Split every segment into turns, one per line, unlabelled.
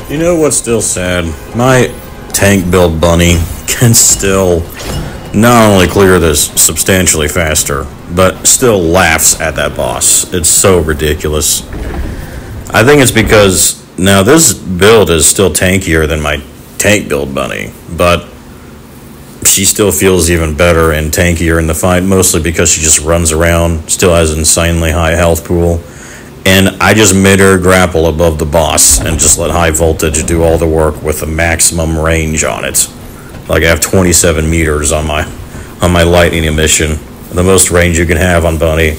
You know what's still sad? My tank build bunny can still not only clear this substantially faster, but still laughs at that boss. It's so ridiculous. I think it's because now this build is still tankier than my tank build bunny, but she still feels even better and tankier in the fight, mostly because she just runs around, still has an insanely high health pool. And I just made her grapple above the boss and just let high voltage do all the work with a maximum range on it. Like I have 27 meters on my lightning emission, the most range you can have on Bunny.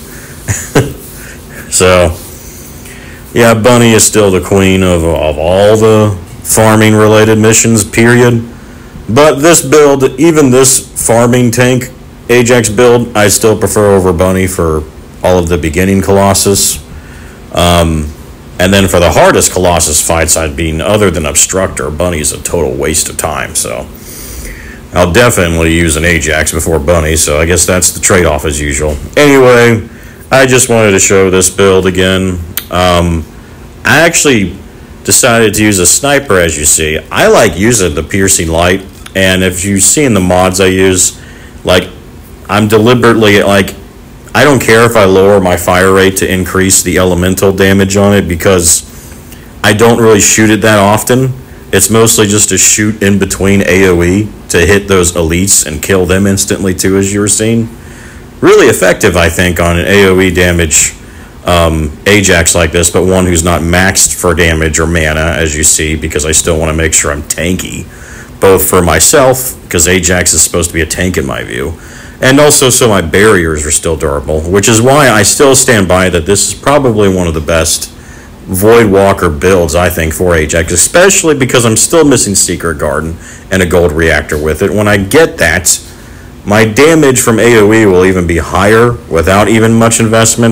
So, yeah, Bunny is still the queen of all the farming related missions, period. But this build, even this farming tank Ajax build, I still prefer over Bunny for all of the beginning Colossus. And then for the hardest Colossus fights, I'd be other than Obstructor, Bunny's a total waste of time, so I'll definitely use an Ajax before Bunny, so I guess that's the trade-off as usual. Anyway, I just wanted to show this build again. I actually decided to use a sniper, as you see. I like using the piercing light, and if you've seen the mods I use, like, I'm deliberately, like, I don't care if I lower my fire rate to increase the elemental damage on it because I don't really shoot it that often. It's mostly just to shoot in between AoE to hit those elites and kill them instantly too, as you were seeing. Really effective, I think, on an AoE damage Ajax like this, but one who's not maxed for damage or mana, as you see, because I still want to make sure I'm tanky, both for myself, because Ajax is supposed to be a tank in my view, and also so my barriers are still durable, which is why I still stand by that this is probably one of the best Voidwalker builds, I think, for Ajax, especially because I'm still missing Secret Garden and a gold reactor with it. When I get that, my damage from AoE will even be higher without even much investment.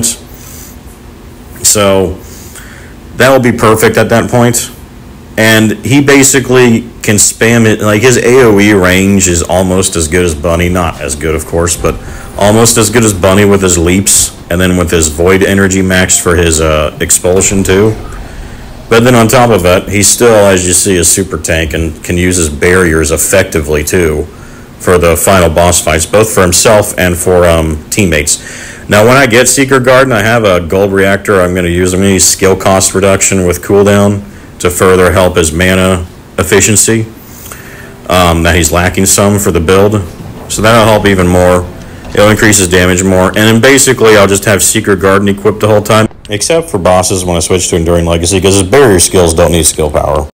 So that will be perfect at that point. And he basically can spam it, like his AoE range is almost as good as Bunny, not as good of course, but almost as good as Bunny with his leaps, and then with his void energy maxed for his expulsion too. But then on top of that, he's still, as you see, a super tank and can use his barriers effectively too for the final boss fights, both for himself and for teammates. Now when I get Secret Garden, I have a gold reactor I'm going to use skill cost reduction with cooldown to further help his mana efficiency that he's lacking some for the build. So that'll help even more. It'll increase his damage more. And then basically I'll just have Secret Garden equipped the whole time, except for bosses when I switch to Enduring Legacy, because his barrier skills don't need skill power.